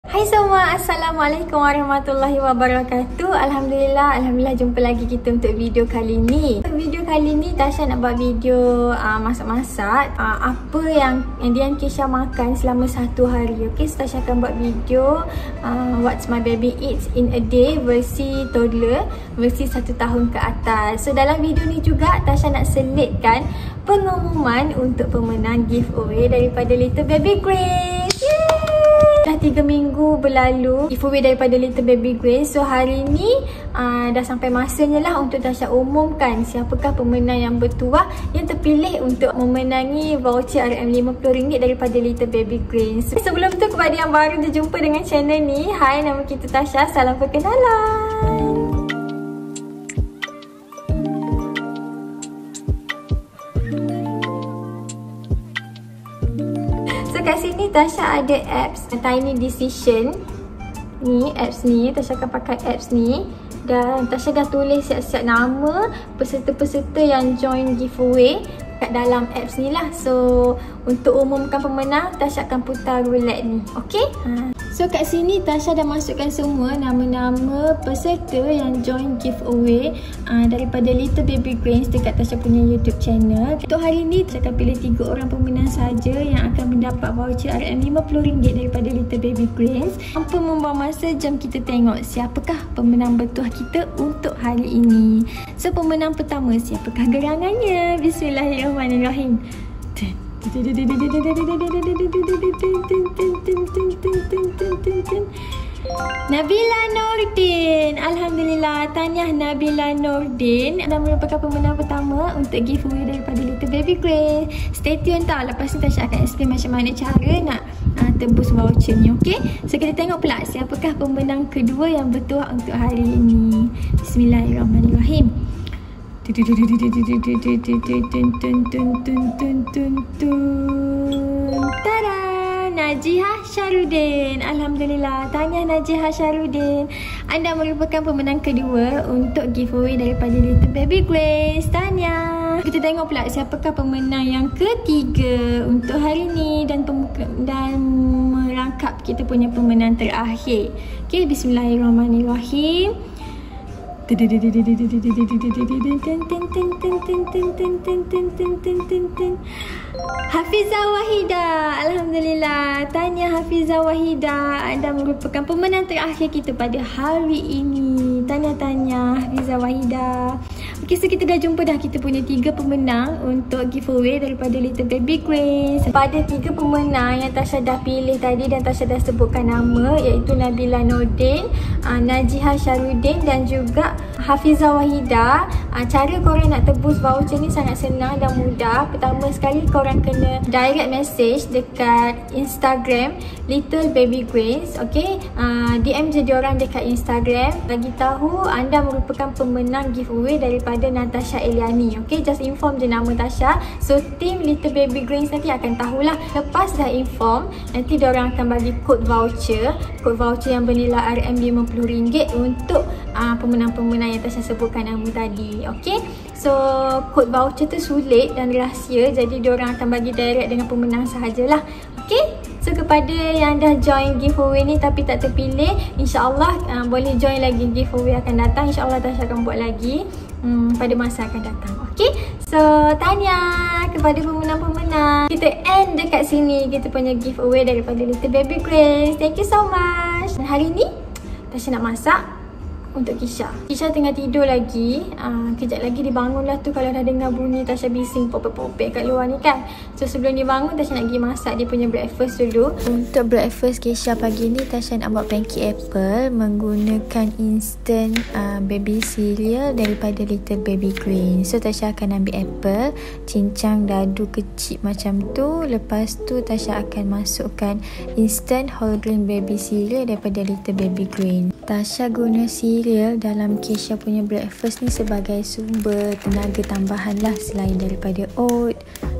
Hai semua, Assalamualaikum warahmatullahi wabarakatuh. Alhamdulillah jumpa lagi kita untuk video kali ni. Video kali ni Tasha nak buat video masak-masak apa yang Dian Kesha makan selama satu hari. Okay, so Tasha akan buat video what's my baby eats in a day versi toddler, versi 1 tahun ke atas. So dalam video ni juga Tasha nak selitkan pengumuman untuk pemenang giveaway daripada Little Baby Grace. Yay! Dah 3 minggu berlalu giveaway daripada Little Baby Grace. So hari ni dah sampai masanya lah untuk Tasha umumkan siapakah pemenang yang bertuah yang terpilih untuk memenangi voucher RM50 daripada Little Baby Grace. Sebelum tu, kepada yang baru berjumpa dengan channel ni, hai, nama kita Tasha, salam perkenalan. Kat sini Tasha ada apps Tiny Decision. Ni apps ni, Tasha akan pakai apps ni. Dan Tasha dah tulis siap-siap nama peserta-peserta yang join giveaway kat dalam apps ni lah. So untuk umumkan pemenang, Tasha akan putar roulette ni. Okay? So kat sini Tasha dah masukkan semua nama-nama peserta yang join giveaway daripada Little Baby Grace dekat Tasha punya YouTube channel. Untuk hari ni Tasha akan pilih 3 orang pemenang saja yang akan mendapat voucher RM50 daripada Little Baby Grace. Tanpa membuang masa, jom kita tengok siapakah pemenang bertuah kita untuk hari ini. So pemenang pertama, siapakah gerangannya? Bismillahirrahmanirrahim. Nabila Nordin. Alhamdulillah, tahniah Nabila Nordin dah merupakan pemenang pertama untuk giveaway daripada Little Baby Grace. Stay tune tau, lepas ni Tasha akan explain macam mana cara nak tebus voucher ni. Okay, so kita tengok pula siapakah pemenang kedua yang bertuah untuk hari ini. Bismillahirrahmanirrahim. Tada! Najihah Syarudin. Alhamdulillah, tahniah Najihah Syarudin, anda merupakan pemenang kedua untuk giveaway daripada Little Baby Grace. Tahniah. Kita tengok pula siapakah pemenang yang ketiga untuk hari ni dan merangkap kita punya pemenang terakhir. Okay, bismillahirrahmanirrahim. Hafizah Wahida. Alhamdulillah, tahniah Hafizah Wahida, anda merupakan pemenang terakhir kita pada hari ini. Tahniah Hafizah Wahida. Okay, so kita dah jumpa dah kita punya 3 pemenang untuk giveaway daripada Little Baby Grace. Pada 3 pemenang yang Tasha dah pilih tadi dan Tasha dah sebutkan nama, iaitu Nabila Nordin, Najihah Syarudin dan juga Hafizah Wahida. Cara korang nak tebus voucher ni sangat senang dan mudah. Pertama sekali, korang kena direct message dekat Instagram Little Baby Grace. Okay, DM je diorang dekat Instagram, bagi tahu anda merupakan pemenang giveaway daripada Natasha Eliani. Okay, just inform je nama Tasha. So team Little Baby Grace nanti akan tahulah. Lepas dah inform, nanti diorang akan bagi kod voucher yang bernilai RM50 untuk pemenang-pemenang yang Tasha sebutkan nama tadi. Okay, so kod voucher tu sulit dan rahsia, jadi diorang akan bagi direct dengan pemenang sahajalah. Okay, so kepada yang dah join giveaway ni tapi tak terpilih, InsyaAllah boleh join lagi giveaway akan datang. InsyaAllah Tasha akan buat lagi pada masa akan datang. Okay, so tahniah kepada pemenang-pemenang. Kita end dekat sini kita punya giveaway daripada Little Baby Grace. Thank you so much. Dan hari ni Tasha nak masak untuk Kesha. Kesha tengah tidur lagi. Kejap lagi dibangun lah tu kalau dah dengar bunyi Tasha bising popek-popek kat luar ni kan. So sebelum dia bangun, Tasha nak pergi masak dia punya breakfast dulu. Untuk breakfast Kesha pagi ni, Tasha nak buat pancake apple menggunakan instant baby cereal daripada Little Baby Grace. So Tasha akan ambil apple, cincang dadu kecil macam tu. Lepas tu Tasha akan masukkan instant whole grain baby cereal daripada Little Baby Grace. Tasha guna cereal dalam Kesha punya breakfast ni sebagai sumber tenaga tambahan lah, selain daripada oat,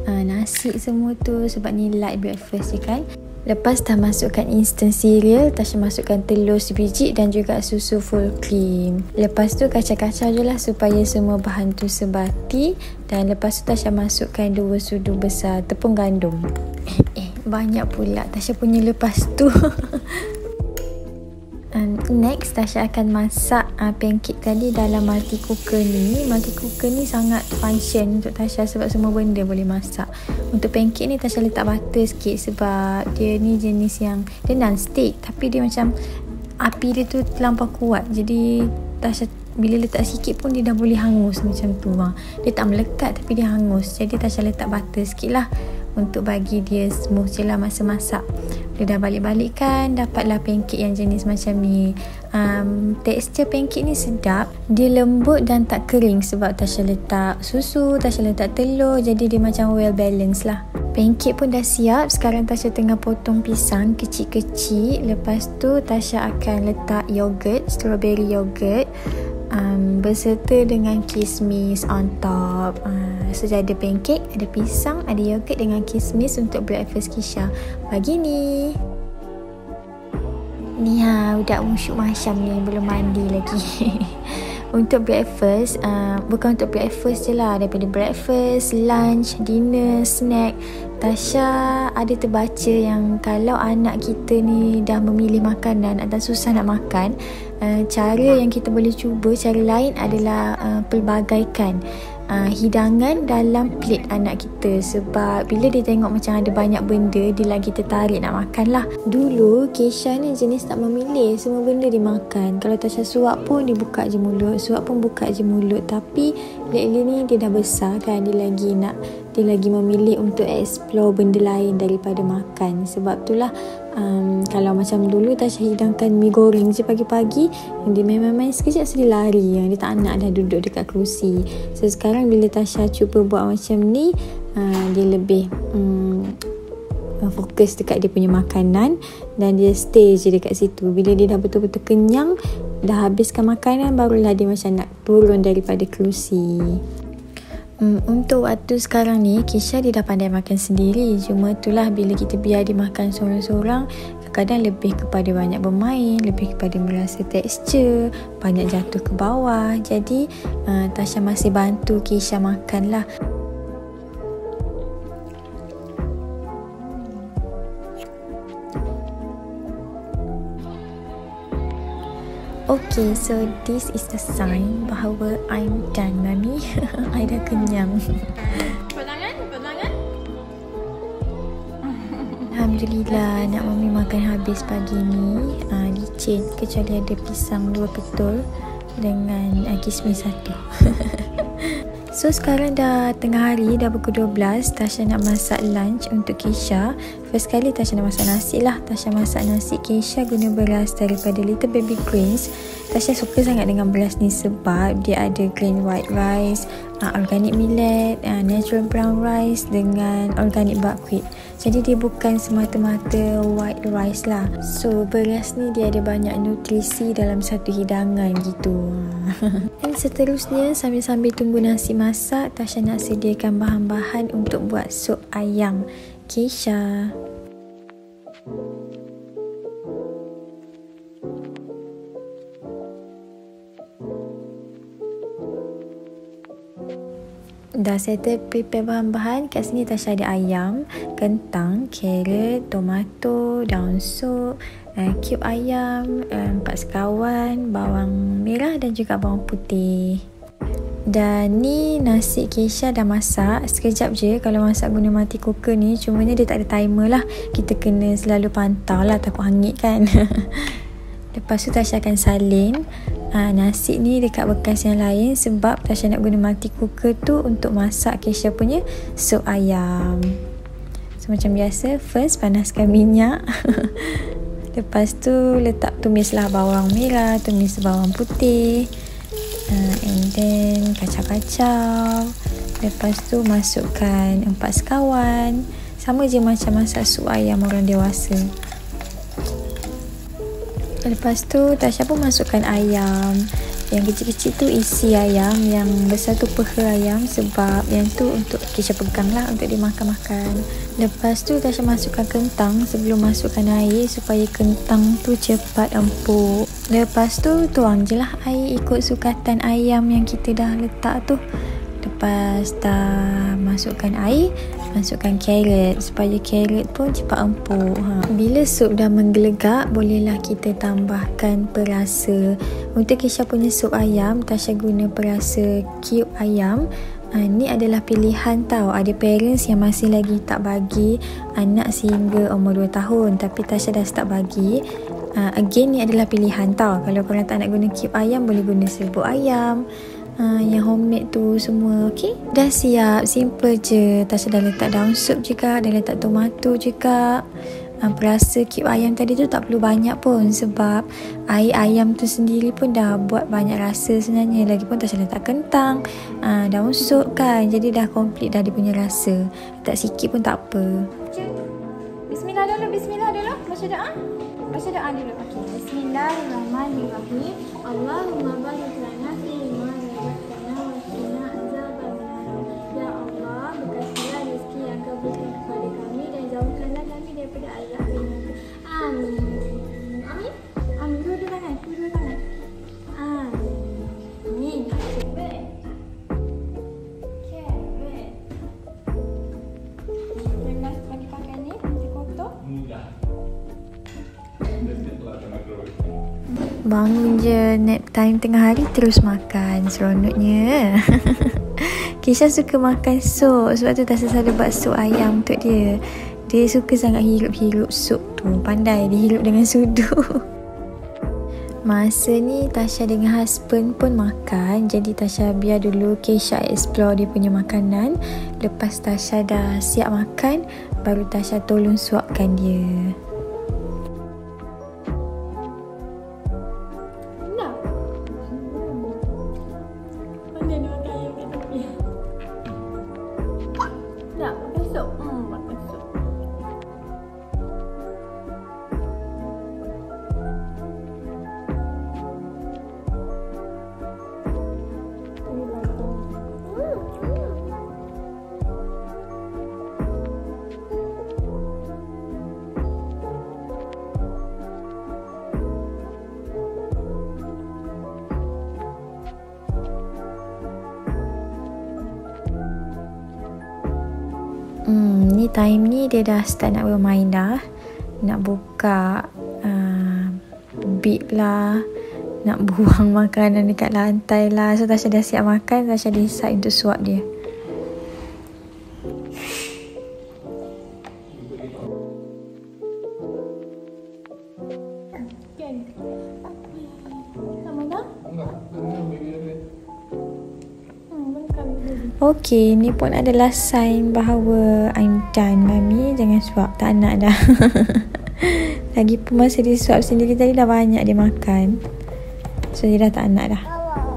nasi semua tu, sebab ni light breakfast je kan. Lepas dah masukkan instant cereal, Tasha masukkan telur sebiji dan juga susu full cream. Lepas tu kacau-kacau je lah supaya semua bahan tu sebati. Dan lepas tu Tasha masukkan 2 sudu besar tepung gandum. Banyak pula Tasha punya lepas tu. Next, Tasha akan masak pancake tadi dalam multi cooker ni. Multi cooker ni sangat function untuk Tasha sebab semua benda boleh masak. Untuk pancake ni Tasha letak butter sikit sebab dia ni jenis yang dia non-stick, tapi dia macam api dia tu terlampau kuat. Jadi Tasha bila letak sikit pun dia dah boleh hangus macam tu. Dia tak melekat tapi dia hangus. Jadi Tasha letak butter sikit lah untuk bagi dia smooth je lah masa masak. Dia dah balik-balikkan, dapatlah pancake yang jenis macam ni. Tekstur pancake ni sedap. Dia lembut dan tak kering sebab Tasha letak susu, Tasha letak telur, jadi dia macam well balanced lah. Pancake pun dah siap. Sekarang Tasha tengah potong pisang kecil-kecil. Lepas tu Tasha akan letak yogurt, strawberry yogurt, berserta dengan kismis on top. So ada pancake, ada pisang, ada yogurt dengan kismis untuk breakfast Kisha pagi ni. Ni budak musyuk Masyam ni belum mandi lagi. Untuk breakfast, bukan untuk breakfast je lah, daripada breakfast, lunch, dinner, snack, Tasha ada terbaca yang kalau anak kita ni dah memilih makanan atau susah nak makan, cara yang kita boleh cuba, cara lain adalah pelbagaikan hidangan dalam plate anak kita. Sebab bila dia tengok macam ada banyak benda, dia lagi tertarik nak makan lah. Dulu Kisha ni jenis tak memilih, semua benda dia makan. Kalau Tasha suap pun dia buka je mulut, suap pun buka je mulut. Tapi lately ni dia dah besar kan, dia lagi memilih untuk explore benda lain daripada makan. Sebab itulah kalau macam dulu Tasha hidangkan mi goreng je pagi-pagi, dia main-main sekejap dia lari, dia tak nak dah duduk dekat kerusi. So sekarang bila Tasha cuba buat macam ni, dia lebih fokus dekat dia punya makanan dan dia stay je dekat situ. Bila dia dah betul-betul kenyang, dah habiskan makanan, barulah dia macam nak turun daripada kerusi. Untuk waktu sekarang ni Kisha dia dah pandai makan sendiri. Cuma itulah bila kita biar dia makan seorang-seorang, kadang lebih kepada banyak bermain, lebih kepada merasa tekstur, banyak jatuh ke bawah. Jadi Tasha masih bantu Kisha makan lah. Okay, so this is the sign bahawa I'm done, Mami. I dah kenyang. Pelangan? Alhamdulillah, nak Mami makan habis pagi ni. Licin, kecuali ada pisang 2 ketul dengan kismis 1. So sekarang dah tengah hari, dah pukul 12. Tasha nak masak lunch untuk Kisha. First kali Tasha nak masak nasi lah. Tasha masak nasi Kisha guna beras daripada Little Baby Greens. Tasha suka sangat dengan beras ni sebab dia ada grain white rice, organic millet, natural brown rice dengan organic buckwheat. Jadi dia bukan semata-mata white rice lah. So beras ni dia ada banyak nutrisi dalam satu hidangan gitu. Dan seterusnya, sambil-sambil tunggu nasi masak, Tasha nak sediakan bahan-bahan untuk buat sup ayam Kisha. Dah settle prepare bahan-bahan. Kat sini Tasha ada ayam, kentang, carrot, tomato, daun sup, cube ayam, 4 sekawan, bawang merah dan juga bawang putih. Dan ni nasi Kisha dah masak. Sekejap je kalau masak guna multi cooker ni. Cumanya dia tak ada timer lah. Kita kena selalu pantau lah, takut hangit kan. Lepas tu Tasha akan salin nasi ni dekat bekas yang lain sebab Tasha nak guna multi cooker tu untuk masak Kisha punya sup ayam. So macam biasa, first panaskan minyak. Lepas tu tumislah bawang merah, tumis bawang putih, and then kacau-kacau. Lepas tu masukkan 4 sekawan. Sama je macam masak sup ayam orang dewasa. Lepas tu Tasha pun masukkan ayam. Yang kecil-kecil tu isi ayam, yang besar tu peha ayam sebab yang tu untuk Kisha pegang lah untuk dia makan-makan. Lepas tu Tasha masukkan kentang sebelum masukkan air supaya kentang tu cepat empuk. Lepas tu tuang je lah air ikut sukatan ayam yang kita dah letak tu. Lepas dah masukkan air, masukkan carrot supaya carrot pun cepat empuk. Bila sup dah menggelegak, bolehlah kita tambahkan perasa. Untuk Kesha punya sup ayam, Tasha guna perasa cube ayam. Ni adalah pilihan tau. Ada parents yang masih lagi tak bagi anak sehingga umur 2 tahun, tapi Tasha dah start bagi. Again, ni adalah pilihan tau. Kalau korang tak nak guna cube ayam, boleh guna serbuk ayam. Yang homemade tu semua. Okay, dah siap. Simple je. Tasha dah letak daun sup juga, dah letak tomato juga. Perasa cube ayam tadi tu tak perlu banyak pun, sebab air ayam tu sendiri pun dah buat banyak rasa sebenarnya. Lagipun Tasha letak kentang, daun sup kan, jadi dah complete dah dia punya rasa. Letak sikit pun tak apa. Bismillah dulu, bismillah dulu. Baca doa. Baca doa dulu. Okay. Bismillahirrahmanirrahim. Allahumma barik lana fi ma razaqtana wa qina azabannar. Ya Allah, berkasilah rezeki yang Kau berikan kepada kami dan jauhkanlah kami daripada azab neraka. Amin. Amin. Amin. Dua tangan. Dua tangan. Amin. Carrot. Carrot. Jangan bagi pakai ni, nanti kotor. Mudah. Bangun je nap time tengah hari terus makan. Seronoknya. Kesha suka makan sup, sebab tu Tasha selalu buat sup ayam untuk dia. Dia suka sangat hirup-hirup sup tu. Pandai dia hirup dengan sudu. Masa ni Tasha dengan husband pun makan. Jadi Tasha biar dulu Kesha explore dia punya makanan. Lepas Tasha dah siap makan, baru Tasha tolong suapkan dia. Ni time ni dia dah start nak bermain dah. Nak buka bib lah, nak buang makanan dekat lantai lah. So Tasha dah siap makan, Tasha decide untuk suap dia. Okay, ni pun adalah sign bahawa I'm done, Mami. Jangan suap, tak nak dah. Lagipun masa dia suap sendiri tadi dah banyak dia makan. So dia dah tak nak dah.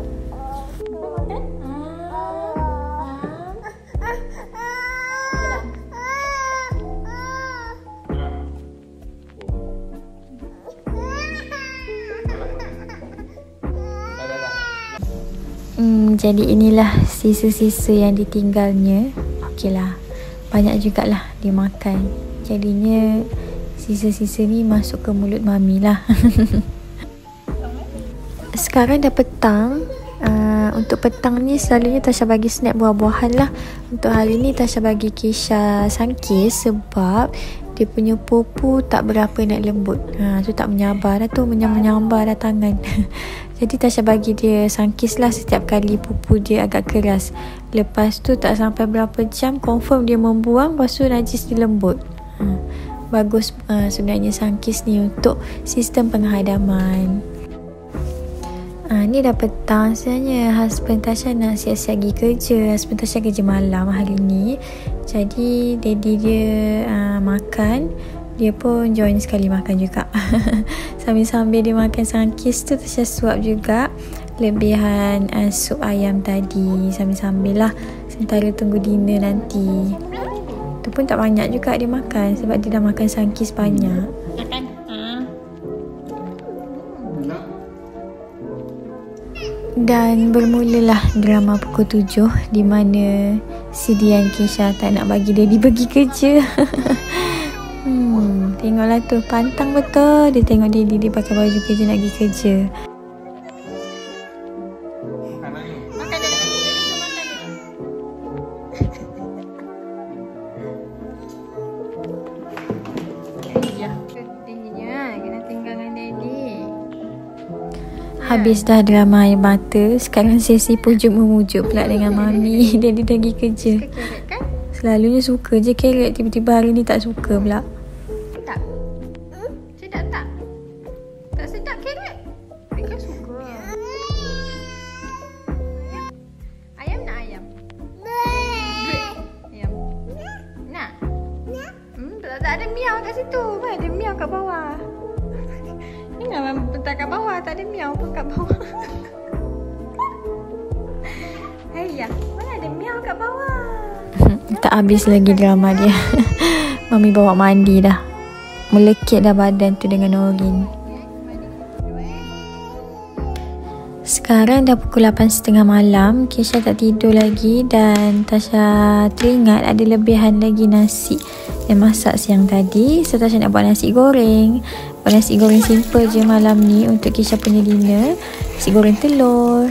Jadi inilah sisa-sisa yang ditinggalnya. Okey lah, banyak jugalah dia makan. Jadinya sisa-sisa ni masuk ke mulut Mami lah. Sekarang dah petang. Untuk petang ni selalunya Tasha bagi snack buah-buahan lah. Untuk hari ni Tasha bagi Kesha Sunkist sebab dia punya pupu tak berapa nak lembut. Tu tak menyabar dah tu, menyambar dah tangan. Jadi Tasha bagi dia Sunkist lah setiap kali pupu dia agak keras. Lepas tu tak sampai berapa jam confirm dia membuang, lepas tu najis dia lembut. Bagus sebenarnya Sunkist ni untuk sistem penghadaman. Ni dah petang sebenarnya. Husband Tasha nak siap-siap pergi kerja. Husband Tasha kerja malam hari ni. Jadi daddy dia makan, dia pun join sekali makan juga. Sambil-sambil dia makan Sunkist tu, Tasha suap juga lebihan sup ayam tadi. Sambil-sambil lah sementara tunggu dinner nanti. Tu pun tak banyak juga dia makan sebab dia dah makan Sunkist banyak. Makan. Dan bermulalah drama pukul 7 di mana si Dian Kesha tak nak bagi daddy pergi kerja. Tengoklah tu, pantang betul dia tengok daddy dia pakai baju kerja nak pergi kerja. Makan dulu. Makan dulu. Habis dah drama air mata. Sekarang sesi pujuk-memujuk pula dengan Mami. Dia lagi kerja. Suka carrot kan? Selalunya suka je carrot. Tiba-tiba hari ni tak suka pula. Tak? Sedap tak? Tak sedap carrot? Dia suka. Ayam nak ayam? Ayam. Nak? Tak ada miau kat situ. Ada miau kat bawah. Ingat letak kat bawah. Tak ada miau pun kat bawah. Ayah, mana ada miau kat bawah? Tak habis lagi drama dia. Mami bawa mandi dah. Melekit dah badan tu dengan Norin. Sekarang dah pukul 8.30 malam. Kesha tak tidur lagi. Dan Tasha teringat ada lebihan lagi nasi yang masak siang tadi. So Tasha nak buat nasi goreng. Buat nasi goreng simple je malam ni untuk Kesha punya dinner. Nasi goreng telur.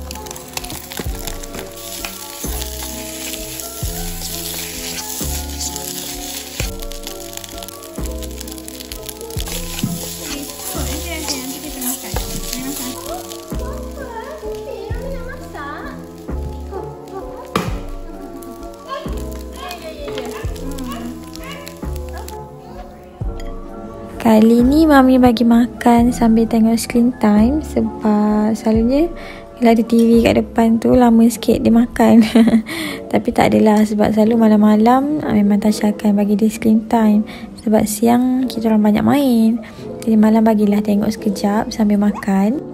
Kali ni Mami bagi makan sambil tengok screen time. Sebab selalunya kalau ada TV kat depan tu lama sikit dia makan. Tapi tak adalah, sebab selalu malam-malam memang Tasha akan bagi dia screen time. Sebab siang kita orang banyak main. Jadi malam bagilah tengok sekejap sambil makan.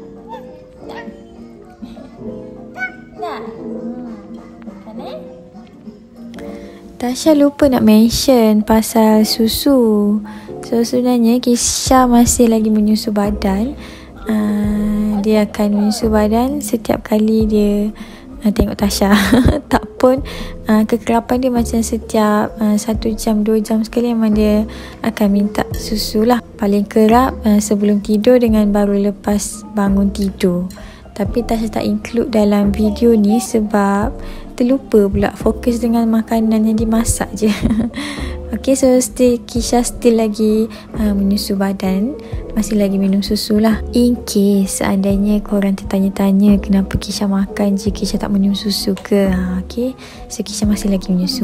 Tasha lupa nak mention pasal susu. So sebenarnya Kesha masih lagi menyusu badan. Dia akan menyusu badan setiap kali dia tengok Tasha. Tak pun kekerapan dia macam setiap 1 jam 2 jam sekali memang dia akan minta susu lah. Paling kerap sebelum tidur dengan baru lepas bangun tidur. Tapi Tasha tak include dalam video ni sebab terlupa pula, fokus dengan makanan yang dimasak je. Okay, so Kesha still lagi menyusu badan. Masih lagi minum susu lah. In case seandainya korang tertanya-tanya kenapa Kesha makan je, Kesha tak minum susu ke? Okay, so Kesha masih lagi menyusu.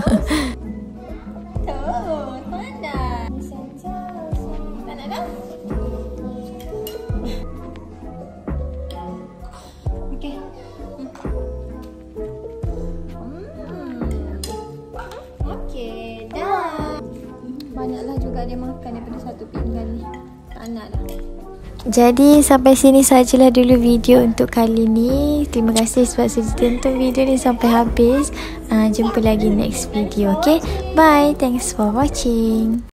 Banyaklah juga dia makan daripada satu pinggan ni. Tak nak dah. Jadi sampai sini sajalah dulu video untuk kali ni. Terima kasih sebab sudah tonton video ni sampai habis. Jumpa lagi next video. Okay, bye. Thanks for watching.